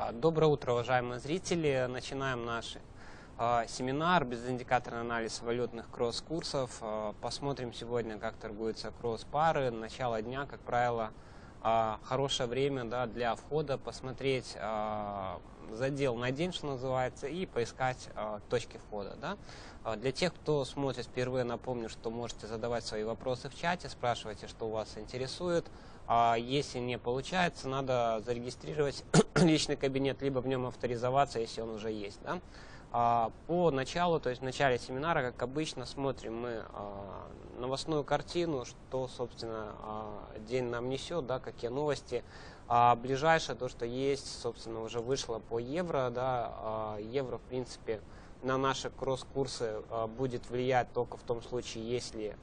Доброе утро, уважаемые зрители. Начинаем наш семинар «Безиндикаторный анализ валютных кросс-курсов». Посмотрим сегодня, как торгуются кросс-пары. Начало дня, как правило, хорошее время для входа, посмотреть задел на день, что называется, и поискать точки входа. Для тех, кто смотрит впервые, напомню, что можете задавать свои вопросы в чате, спрашивайте, что вас интересует. Если не получается, надо зарегистрировать личный кабинет, либо в нем авторизоваться, если он уже есть. По началу, то есть в начале семинара, как обычно, смотрим мы новостную картину, что, собственно, день нам несет, какие новости. Ближайшее, то, что есть, собственно, уже вышло по евро. Евро, в принципе, на наши кросс-курсы будет влиять только в том случае, если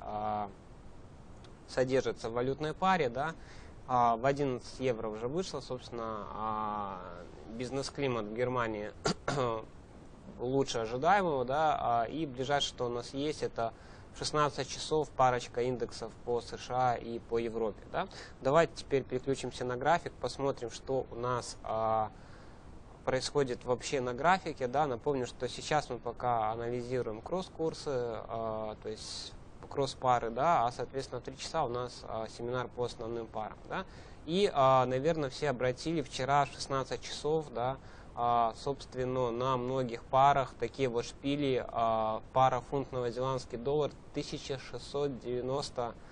содержится в валютной паре. В 11 евро уже вышло, собственно, бизнес-климат в Германии лучше ожидаемого, и ближайшее, что у нас есть, это в 16 часов парочка индексов по США и по Европе. Давайте теперь переключимся на график, посмотрим, что у нас происходит вообще на графике. Напомню, что сейчас мы пока анализируем кросс-курсы, то есть кросс-пары, соответственно, в 3 часа у нас семинар по основным парам. И, наверное, все обратили вчера в 16 часов, собственно, на многих парах такие вот шпили. Пара фунт-новозеландский доллар 1690,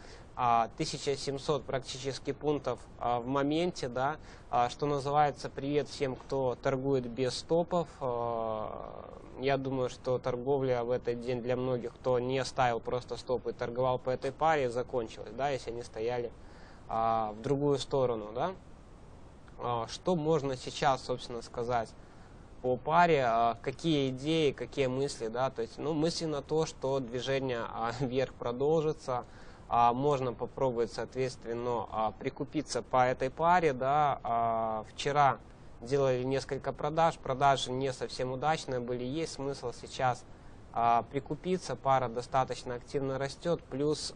1700 практически пунктов в моменте, что называется, привет всем, кто торгует без стопов. Я думаю, что торговля в этот день для многих, кто не ставил просто стоп и торговал по этой паре, закончилась, если они стояли в другую сторону. Что можно сейчас, собственно, сказать по паре, какие идеи, какие мысли, то есть, мысли на то, что движение вверх продолжится. Можно попробовать, соответственно, прикупиться по этой паре. Вчера делали несколько продаж, продажи не совсем удачные были, есть смысл сейчас прикупиться, пара достаточно активно растет, плюс,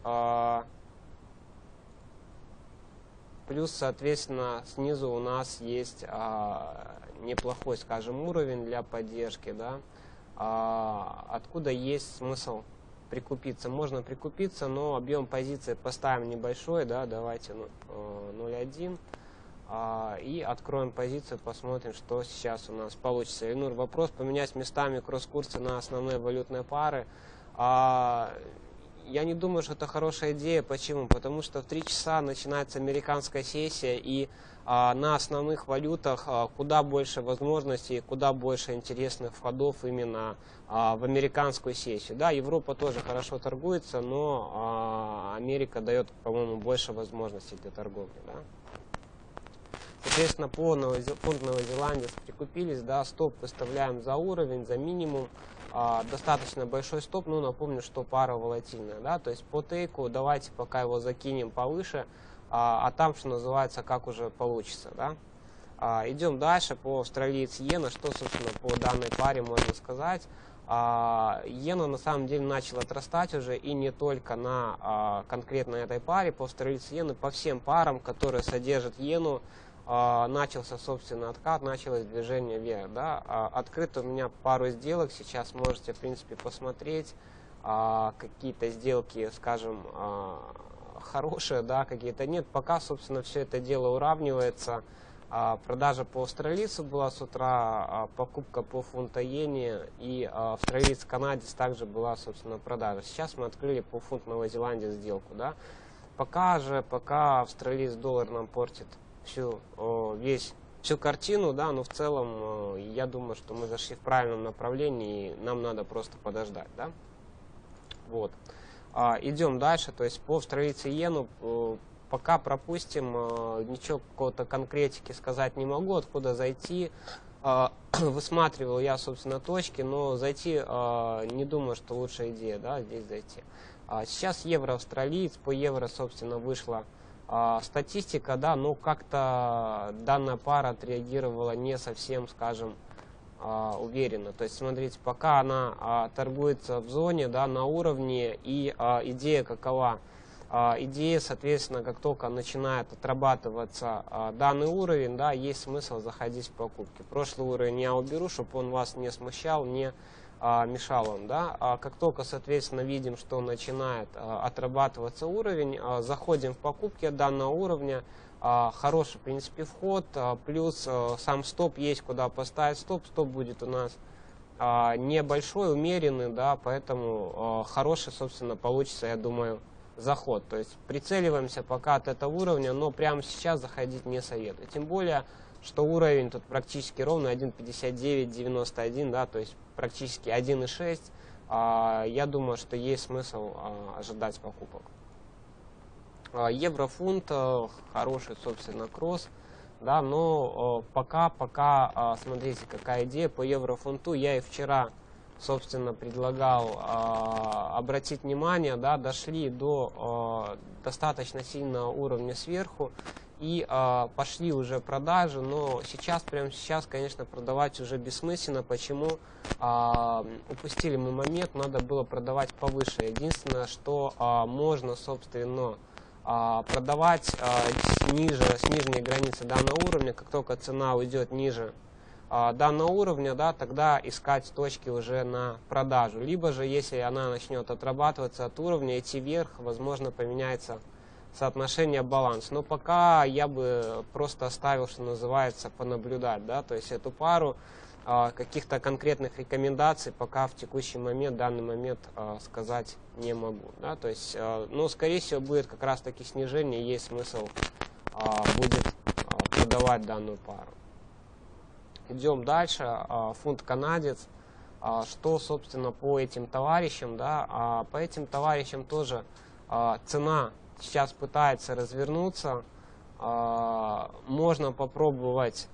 соответственно, снизу у нас есть неплохой, скажем, уровень для поддержки, откуда есть смысл прикупиться. Можно прикупиться, но объем позиции поставим небольшой, давайте 0,1. И откроем позицию, посмотрим, что сейчас у нас получится. Ильнур, вопрос: поменять местами кросс-курсы на основные валютные пары. Я не думаю, что это хорошая идея. Почему? Потому что в 3 часа начинается американская сессия, и на основных валютах куда больше возможностей, куда больше интересных входов именно в американскую сессию. Европа тоже хорошо торгуется, но Америка дает, по-моему, больше возможностей для торговли. Соответственно, по фунт новозеландец прикупились, стоп выставляем за уровень, за минимум. Достаточно большой стоп, напомню, что пара волатильная, то есть по тейку давайте пока его закинем повыше, а там, что называется, как уже получится. Идем дальше по австралиец иена. Что, собственно, по данной паре можно сказать? Иена на самом деле начал отрастать уже, и не только на конкретно этой паре, по австралиец иены, по всем парам, которые содержат иену, начался, собственно, откат, началось движение вверх. Открыто у меня пару сделок, сейчас можете, в принципе, посмотреть. Какие-то сделки, скажем, хорошие, какие-то нет. Пока, собственно, все это дело уравнивается. Продажа по австралийцу была с утра, покупка по фунта-иене, и австралиец-канадец также была, собственно, продажа. Сейчас мы открыли по фунт новозеландец сделку. Пока австралиец-доллар нам портит всю картину, но в целом я думаю, что мы зашли в правильном направлении, и нам надо просто подождать. Идем дальше, то есть по австралийцу иену пока пропустим, ничего какого-то конкретики сказать не могу, откуда зайти. Высматривал я, собственно, точки, но зайти не думаю, что лучшая идея, здесь зайти. Сейчас евро-австралиец, по евро, собственно, вышла статистика, но как-то данная пара отреагировала не совсем, скажем, уверенно. То есть, смотрите, пока она торгуется в зоне, на уровне, и идея какова? идея, соответственно, как только начинает отрабатываться данный уровень, да, есть смысл заходить в покупки. Прошлый уровень я уберу, чтобы он вас не смущал, не мешал вам. Да. Как только, соответственно, видим, что начинает отрабатываться уровень, заходим в покупки данного уровня. Хороший, в принципе, вход, плюс сам стоп есть, куда поставить стоп. Стоп будет у нас небольшой, умеренный, да, поэтому хороший, собственно, получится, я думаю, заход. То есть прицеливаемся пока от этого уровня, но прямо сейчас заходить не советую. Тем более, что уровень тут практически ровно 1.5991, да, то есть практически 1.6. Я думаю, что есть смысл ожидать покупок. Евро-фунт, хороший, собственно, кросс, да, но пока, смотрите, какая идея по евро-фунту. Я и вчера, собственно, предлагал обратить внимание, да, дошли до достаточно сильного уровня сверху и пошли уже продажи, но сейчас, прямо сейчас, конечно, продавать уже бессмысленно. Почему? Упустили мы момент, надо было продавать повыше. Единственное, что можно, собственно, продавать с нижней границы данного уровня. Как только цена уйдет ниже данного уровня, да, тогда искать точки уже на продажу. Либо же, если она начнет отрабатываться от уровня, идти вверх, возможно, поменяется соотношение, баланс. Но пока я бы просто оставил, что называется, понаблюдать, да, то есть эту пару. Каких-то конкретных рекомендаций пока в текущий момент, данный момент сказать не могу. Да? То есть, ну, скорее всего, будет как раз таки снижение, есть смысл будет продавать данную пару. Идем дальше. Фунт канадец. Что, собственно, по этим товарищам? Да? По этим товарищам тоже цена сейчас пытается развернуться. Можно попробовать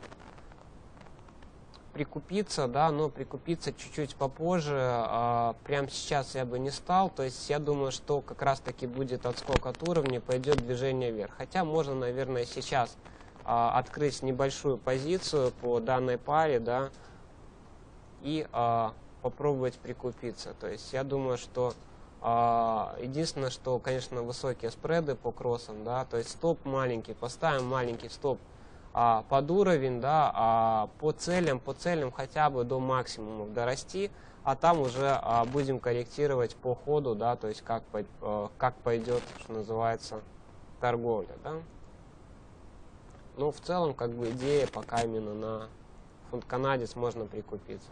прикупиться, да, но прикупиться чуть-чуть попозже. Прямо сейчас я бы не стал. То есть я думаю, что как раз таки будет отскок от уровня, пойдет движение вверх. Хотя можно, наверное, сейчас открыть небольшую позицию по данной паре, да, и попробовать прикупиться. То есть я думаю, что единственное, что, конечно, высокие спреды по кроссам, да, то есть стоп маленький, поставим маленький стоп под уровень, да, по целям хотя бы до максимума дорасти, а там уже будем корректировать по ходу, да, то есть как пойдет, что называется, торговля, да. Ну, в целом, как бы идея пока именно на фунт канадец можно прикупиться.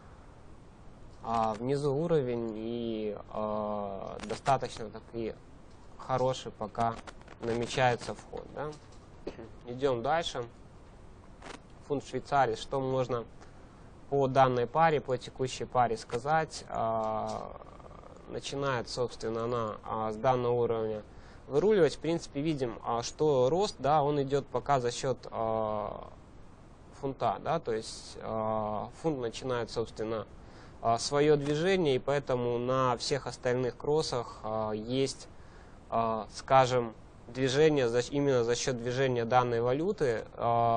Внизу уровень и достаточно такие хороший пока намечается вход, да. Идем дальше. Фунт швейцарец. Что можно по данной паре, по текущей паре сказать? Начинает, собственно, она с данного уровня выруливать. В принципе, видим, что рост, да, он идет пока за счет фунта, да, то есть фунт начинает, собственно, свое движение, и поэтому на всех остальных кроссах есть, скажем, движение именно за счет движения данной валюты.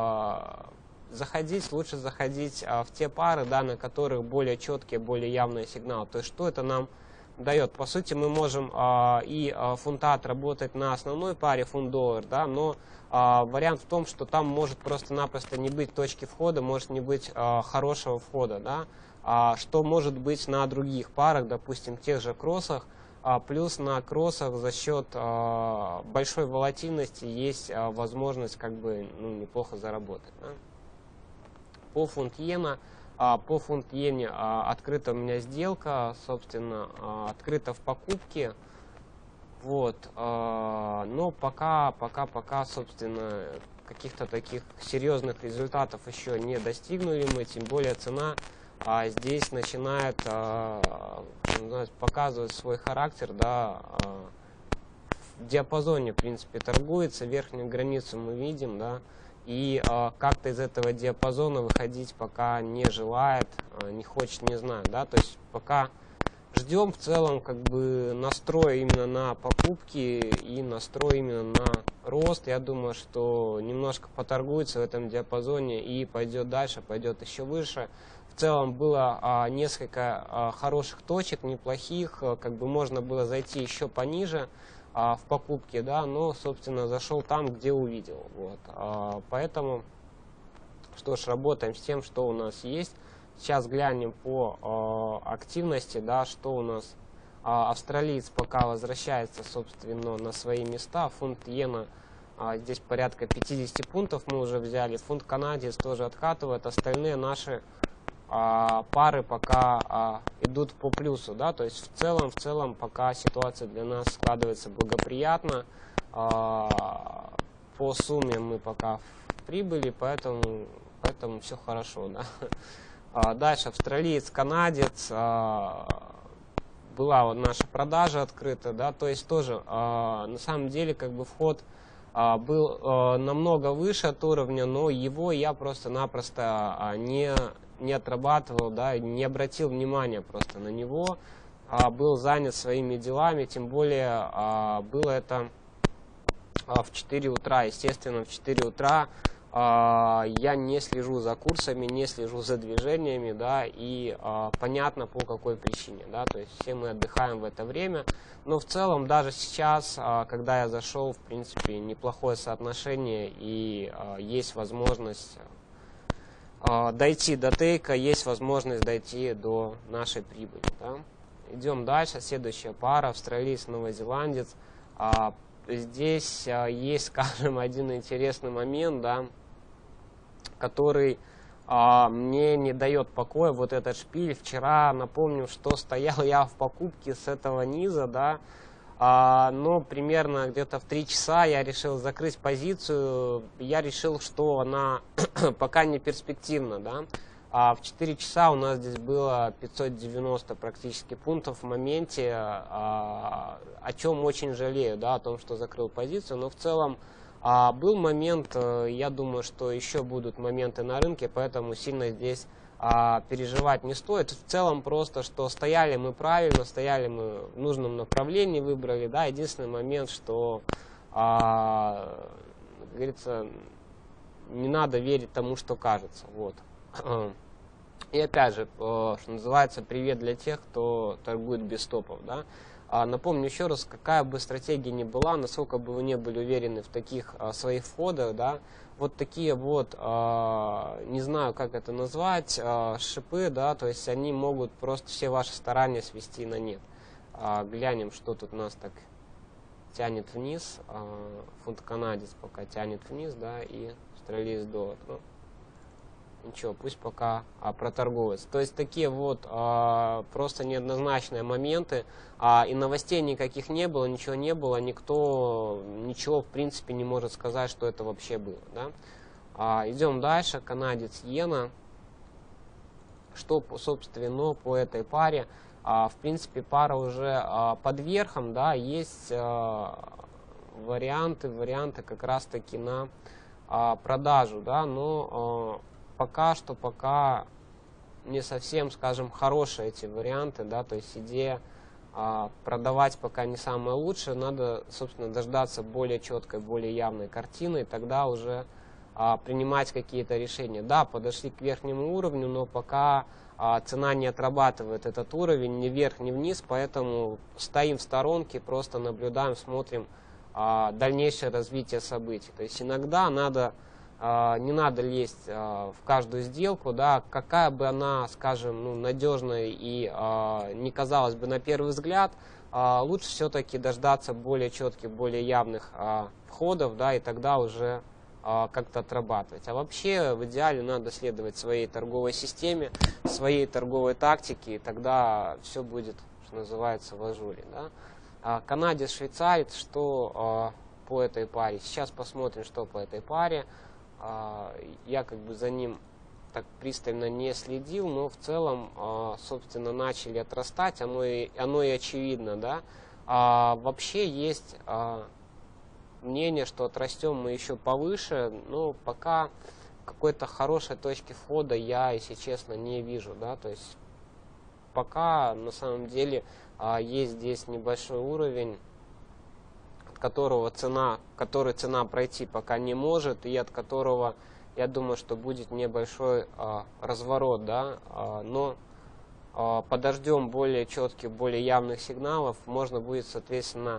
Лучше заходить в те пары, да, на которых более четкие, более явные сигналы. То есть что это нам дает? По сути, мы можем и фунта отработать на основной паре фунт-доллар, да, но вариант в том, что там может просто-напросто не быть точки входа, может не быть хорошего входа, да, что может быть на других парах, допустим, тех же кроссах. Плюс на кроссах за счет большой волатильности есть возможность как бы, ну, неплохо заработать. Да? По фунт-иена, открыта у меня сделка, собственно, открыта в покупке. Вот, но пока, собственно, каких-то таких серьезных результатов еще не достигнули мы, тем более цена здесь начинает показывать свой характер, да, в диапазоне, в принципе, торгуется, верхнюю границу мы видим, да, и как-то из этого диапазона выходить пока не желает, не хочет, не знаю, да, то есть пока ждем в целом как бы настрой именно на покупки и настрой именно на рост. Я думаю, что немножко поторгуется в этом диапазоне и пойдет дальше, пойдет еще выше. В целом было несколько хороших точек, неплохих, как бы можно было зайти еще пониже. в покупке, да, но, собственно, зашел там, где увидел. Вот. Поэтому, что ж, работаем с тем, что у нас есть. Сейчас глянем по активности, да, что у нас. Австралиец пока возвращается, собственно, на свои места. Фунт иена здесь порядка 50 пунктов мы уже взяли. Фунт канадец тоже откатывает. Остальные наши пары пока идут по плюсу, да, то есть в целом пока ситуация для нас складывается благоприятно. По сумме мы пока в прибыли, поэтому все хорошо, да. Дальше австралиец, канадец, была вот наша продажа открыта, да, то есть тоже на самом деле как бы вход был намного выше от уровня, но его я просто-напросто не отрабатывал, да, не обратил внимания просто на него, был занят своими делами, тем более было это в 4 утра, естественно, в 4 утра я не слежу за курсами, не слежу за движениями, да, и понятно по какой причине, да, то есть все мы отдыхаем в это время, но в целом даже сейчас, когда я зашел, в принципе, неплохое соотношение и есть возможность дойти до тейка, есть возможность дойти до нашей прибыли, да. Идем дальше, следующая пара, австралиец-новозеландец. Здесь есть, скажем, один интересный момент, да, который мне не дает покоя, вот этот шпиль. Вчера, напомню, что стоял я в покупке с этого низа, да, но примерно где-то в 3 часа я решил закрыть позицию, я решил, что она пока не перспективна, да. В 4 часа у нас здесь было 590 практически пунктов в моменте, о чем очень жалею, да, о том, что закрыл позицию, но в целом был момент, я думаю, что еще будут моменты на рынке, поэтому сильно здесь переживать не стоит. В целом просто, что стояли мы правильно, стояли мы в нужном направлении, выбрали, да, единственный момент, что, как говорится, не надо верить тому, что кажется, вот. И опять же, что называется, привет для тех, кто торгует без стопов, да. Напомню еще раз, какая бы стратегия ни была, насколько бы вы не были уверены в таких своих входах, да, вот такие вот, не знаю, как это назвать, шипы, да, то есть они могут просто все ваши старания свести на нет. Глянем, что тут у нас так тянет вниз, фунт канадец пока тянет вниз, да, и австралиец доллар. Ну, ничего, пусть пока проторговывается. То есть такие вот просто неоднозначные моменты, и новостей никаких не было, ничего не было, никто ничего в принципе не может сказать, что это вообще было, да? Идем дальше, канадец иена. Что, собственно, по этой паре? В принципе, пара уже под верхом, да, есть варианты как раз таки на продажу, да, но пока не совсем, скажем, хорошие эти варианты, да, то есть идея продавать пока не самое лучшее, надо, собственно, дождаться более четкой, более явной картины, и тогда уже принимать какие-то решения. Да, подошли к верхнему уровню, но пока цена не отрабатывает этот уровень ни вверх, ни вниз, поэтому стоим в сторонке, просто наблюдаем, смотрим дальнейшее развитие событий. То есть иногда не надо лезть в каждую сделку, да, какая бы она, скажем, ну, надежной и не казалась бы на первый взгляд, лучше все-таки дождаться более четких, более явных входов, да, и тогда уже как-то отрабатывать. А вообще в идеале надо следовать своей торговой системе, своей торговой тактике, и тогда все будет, что называется, в ажуре, да. Канадец, швейцарец, что по этой паре? Сейчас посмотрим, что по этой паре. Я как бы за ним так пристально не следил, но в целом, собственно, начали отрастать, оно и очевидно, да. Вообще есть мнение, что отрастем мы еще повыше, но пока какой-то хорошей точки входа я, если честно, не вижу, да, то есть пока на самом деле есть здесь небольшой уровень, который цена пройти пока не может, и от которого, я думаю, что будет небольшой разворот, да, но подождем более четких, более явных сигналов, можно будет, соответственно,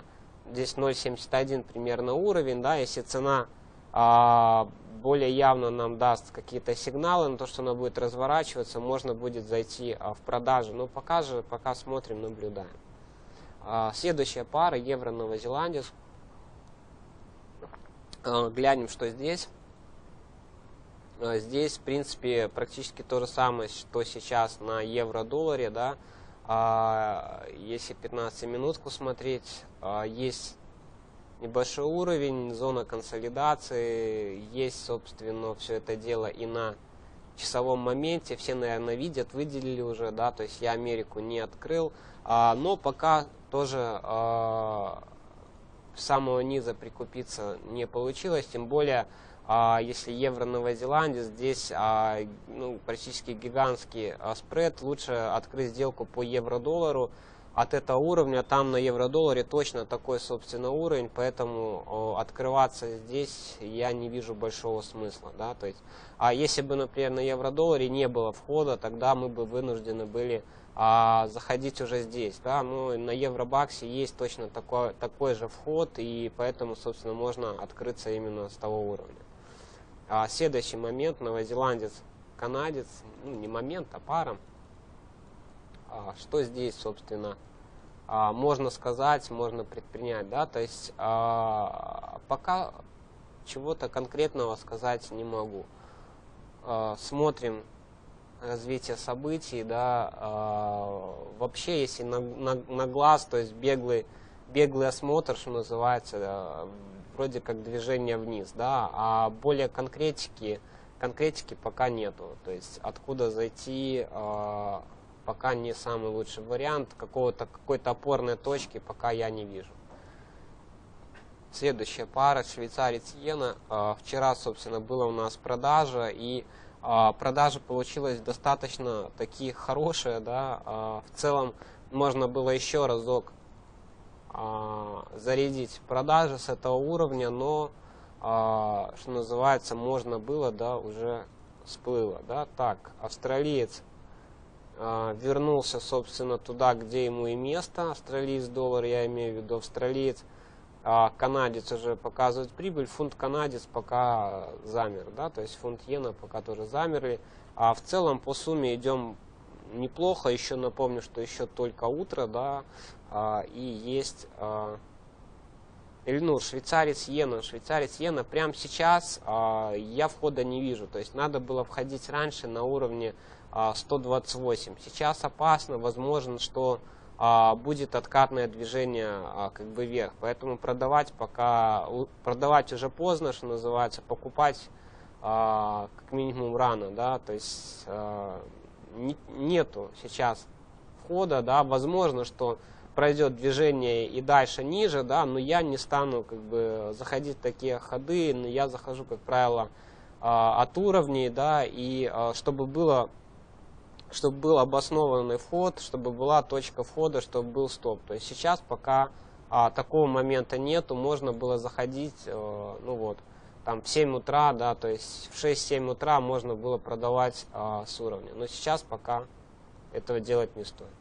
здесь 0.71 примерно уровень, да, если цена более явно нам даст какие-то сигналы на то, что она будет разворачиваться, можно будет зайти в продажу. Но пока смотрим, наблюдаем. Следующая пара евро-новозеландец. Глянем, что здесь. Здесь, в принципе, практически то же самое, что сейчас на евро-долларе, да. Если 15-минутку смотреть, есть небольшой уровень, зона консолидации, есть, собственно, все это дело и на часовом моменте. Все, наверное, видят, выделили уже, да, то есть я Америку не открыл, но пока тоже с самого низа прикупиться не получилось, тем более, если евро-новозеландец, здесь практически гигантский спред, лучше открыть сделку по евро-доллару от этого уровня, там на евро-долларе точно такой, собственно, уровень, поэтому открываться здесь я не вижу большого смысла, да, то есть, если бы, например, на евро-долларе не было входа, тогда мы бы вынуждены были заходить уже здесь, да, но на евро-баксе есть точно такой же вход, и поэтому, собственно, можно открыться именно с того уровня. Следующий момент, новозеландец, канадец, ну, не момент, а пара. Что здесь, собственно, можно сказать, можно предпринять, да, то есть пока чего-то конкретного сказать не могу. Смотрим развитие событий, да, вообще, если на глаз, то есть беглый осмотр, что называется, вроде как движение вниз, да, а более конкретики пока нету, то есть откуда зайти, пока не самый лучший вариант, какой-то опорной точки пока я не вижу. Следующая пара, швейцарец-иена. Вчера, собственно, была у нас продажа, и продажа получилась достаточно такие хорошие, да, в целом можно было еще разок зарядить продажи с этого уровня, но, что называется, можно было, да, уже всплыло, да. Так, австралиец вернулся, собственно, туда, где ему и место, австралиец-доллар, я имею в виду, австралиец, канадец уже показывает прибыль, фунт-канадец пока замер, да, то есть фунт-иена пока тоже замерли, а в целом по сумме идем неплохо, еще напомню, что еще только утро, да, и есть, швейцарец-иена, прямо сейчас я входа не вижу, то есть надо было входить раньше на уровне 128, сейчас опасно, возможно, что будет откатное движение как бы вверх, поэтому продавать уже поздно, что называется, покупать как минимум рано, да, то есть нету сейчас входа, да, возможно, что пройдет движение и дальше ниже, да, но я не стану как бы заходить в такие ходы, но я захожу, как правило, от уровней, да, и чтобы был обоснованный вход, чтобы была точка входа, чтобы был стоп. То есть сейчас пока такого момента нету, можно было заходить, ну вот, там в 7 утра, да, то есть в 6-7 утра можно было продавать с уровня. Но сейчас пока этого делать не стоит.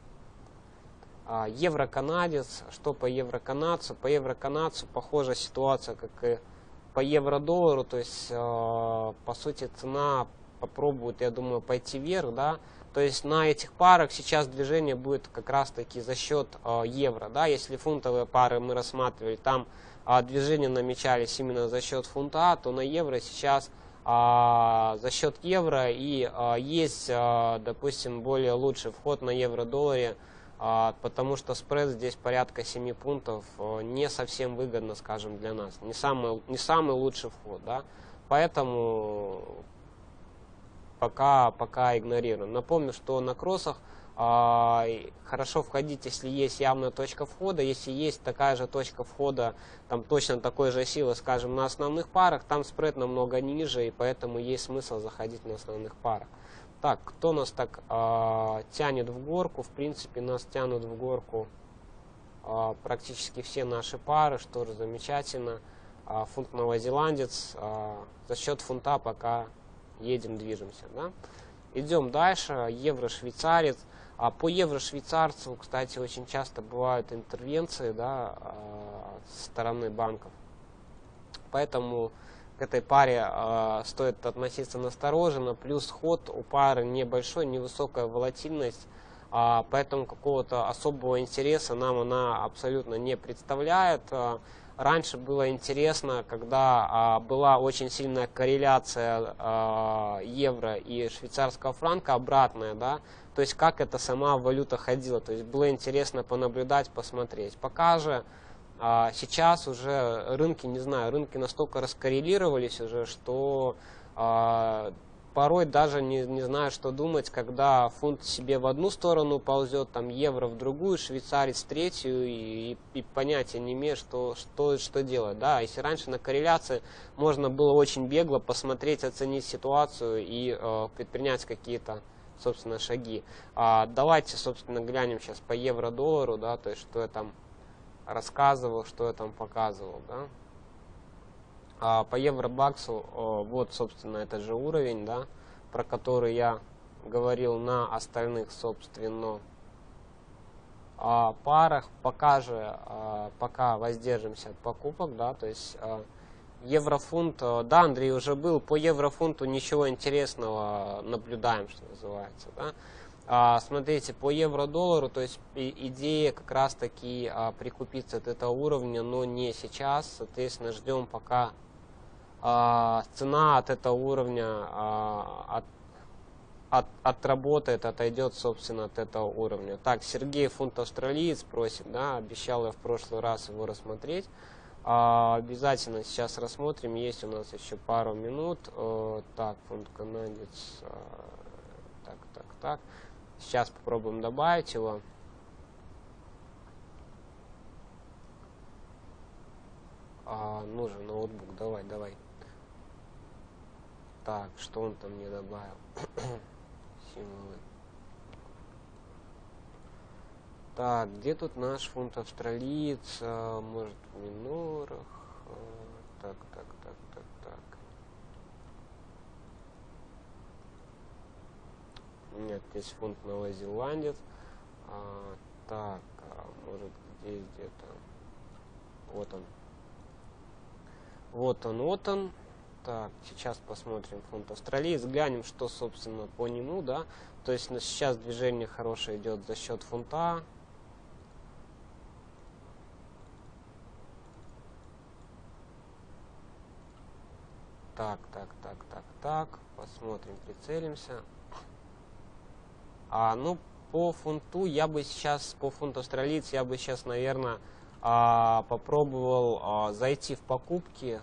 Евро-канадец, что по евро-канадцу? По евро-канадцу похожая ситуация, как и по евро-доллару, то есть по сути цена попробует, я думаю, пойти вверх, да, то есть на этих парах сейчас движение будет как раз таки за счет евро, да, если фунтовые пары мы рассматривали, там движения намечались именно за счет фунта, то на евро сейчас за счет евро и есть, допустим, более лучший вход на евро-долларе, потому что спред здесь порядка 7 пунктов, не совсем выгодно, скажем, для нас, не самый лучший вход, да, поэтому пока игнорируем. Напомню, что на кроссах хорошо входить, если есть явная точка входа, если есть такая же точка входа, там точно такой же силы, скажем, на основных парах, там спред намного ниже, и поэтому есть смысл заходить на основных парах. Так, кто нас так тянет в горку? В принципе, нас тянут в горку практически все наши пары, что же замечательно. Фунт-новозеландец, за счет фунта пока едем, движемся. Да? Идем дальше. Евро-швейцарец. По евро-швейцарцу, кстати, очень часто бывают интервенции, да, со стороны банков. Поэтому к этой паре стоит относиться настороженно. Плюс ход у пары небольшой, невысокая волатильность. Поэтому какого-то особого интереса нам она абсолютно не представляет. Раньше было интересно, когда была очень сильная корреляция евро и швейцарского франка, обратная, да, то есть как эта сама валюта ходила, то есть было интересно понаблюдать, посмотреть. Пока же сейчас уже рынки, не знаю, рынки настолько раскоррелировались уже, что порой даже не знаю, что думать, когда фунт себе в одну сторону ползет, там евро в другую, швейцарец в третью, и понятия не имею, что делать. Да? Если раньше на корреляции можно было очень бегло посмотреть, оценить ситуацию и предпринять какие-то, собственно, шаги. Давайте, собственно, глянем сейчас по евро-доллару, да, то есть что я там рассказывал, что я там показывал. Да? По евро-баксу, вот, собственно, этот же уровень, да, про который я говорил на остальных, собственно, парах. Пока воздержимся от покупок, да, то есть еврофунт, да, Андрей уже был, по еврофунту ничего интересного наблюдаем, что называется, да. Смотрите, по евро-доллару, то есть идея как раз таки прикупиться от этого уровня, но не сейчас, соответственно, ждем пока цена от этого уровня отработает, отойдет, собственно, от этого уровня. Так, Сергей, фунт австралиец, просит, да, обещал я в прошлый раз его рассмотреть. Обязательно сейчас рассмотрим, есть у нас еще пару минут. Так, фунт канадец, так. Сейчас попробуем добавить его. Нужен ноутбук, давай. Так, что он там мне добавил? Символы. Так, где тут наш фунт австралиец? Может, в минорах? Так. Нет, здесь фунт новозеландец. Так, может, здесь где-то. Вот он. Так, сейчас посмотрим фунт австралиец, глянем, что, собственно, по нему, да. То есть сейчас движение хорошее идет за счет фунта. Так. Посмотрим, прицелимся. Ну, по фунту я бы сейчас, по фунту австралиец, я бы сейчас, наверное, попробовал зайти в покупки.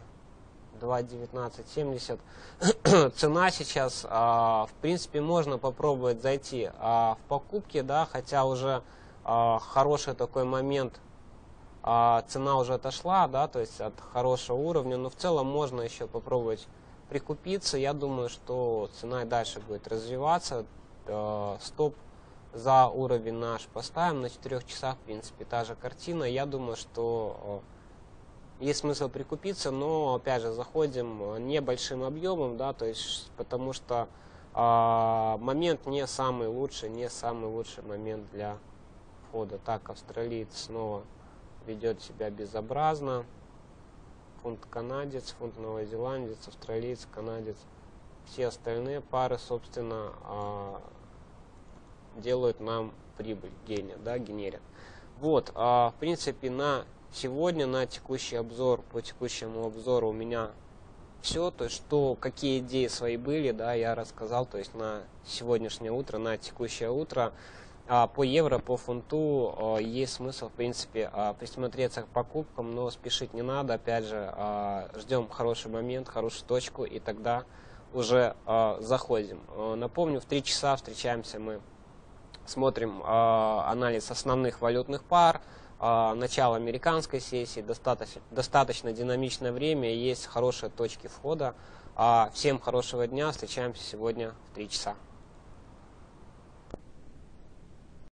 2.1970. Цена сейчас, в принципе, можно попробовать зайти в покупки, да, хотя уже хороший такой момент, цена уже отошла, да, то есть от хорошего уровня, но в целом можно еще попробовать прикупиться. Я думаю, что цена и дальше будет развиваться. Стоп за уровень наш поставим на 4 часах, в принципе, та же картина. Я думаю, что есть смысл прикупиться, но, опять же, заходим небольшим объемом, да, то есть, потому что момент не самый лучший момент для входа. Так, австралиец снова ведет себя безобразно. Фунт канадец, фунт новозеландец, австралиец, канадец. Все остальные пары, собственно, делают нам прибыль, генерят. Вот, в принципе, на сегодня, на текущий обзор, по текущему обзору у меня все, то есть какие идеи свои были, да, я рассказал, то есть на сегодняшнее утро, на текущее утро. По евро, по фунту есть смысл, в принципе, присмотреться к покупкам, но спешить не надо, опять же, ждем хороший момент, хорошую точку, и тогда уже заходим. Напомню, в 3 часа встречаемся мы, смотрим анализ основных валютных пар, начало американской сессии, достаточно динамичное время, есть хорошие точки входа. Всем хорошего дня, встречаемся сегодня в 3 часа.